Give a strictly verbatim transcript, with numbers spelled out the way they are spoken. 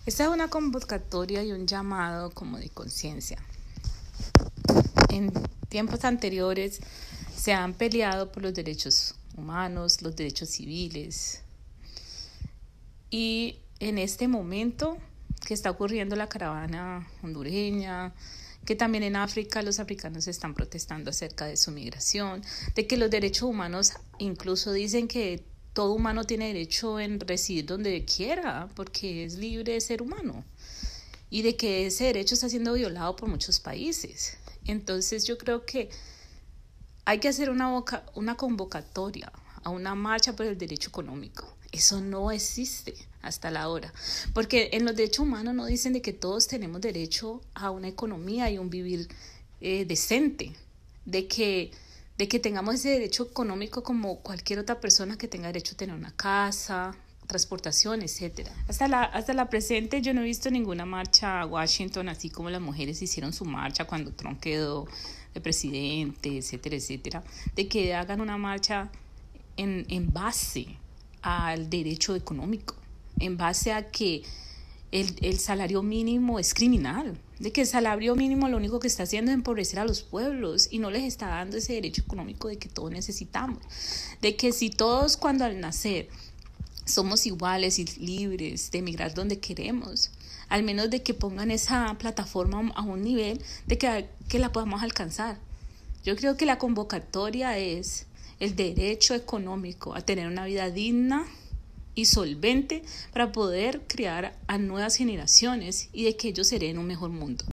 Esta es una convocatoria y un llamado como de conciencia. En tiempos anteriores se han peleado por los derechos humanos, los derechos civiles. Y en este momento que está ocurriendo la caravana hondureña, que también en África los africanos están protestando acerca de su migración, de que los derechos humanos incluso dicen que todo humano tiene derecho en residir donde quiera, porque es libre de ser humano, y de que ese derecho está siendo violado por muchos países. Entonces yo creo que hay que hacer una, boca, una convocatoria a una marcha por el derecho económico. Eso no existe hasta la hora, porque en los derechos humanos no dicen de que todos tenemos derecho a una economía y un vivir eh, decente, de que, de que tengamos ese derecho económico como cualquier otra persona que tenga derecho a tener una casa, transportación, etcétera. Hasta la, hasta la presente yo no he visto ninguna marcha a Washington, así como las mujeres hicieron su marcha cuando Trump quedó de presidente, etcétera, etcétera, de que hagan una marcha en, en base al derecho económico, en base a que el, el salario mínimo es criminal, de que el salario mínimo lo único que está haciendo es empobrecer a los pueblos y no les está dando ese derecho económico de que todos necesitamos, de que si todos cuando al nacer somos iguales y libres de emigrar donde queremos, al menos de que pongan esa plataforma a un nivel de que, que la podamos alcanzar. Yo creo que la convocatoria es el derecho económico a tener una vida digna y solvente para poder criar a nuevas generaciones y de que ellos hereden un mejor mundo.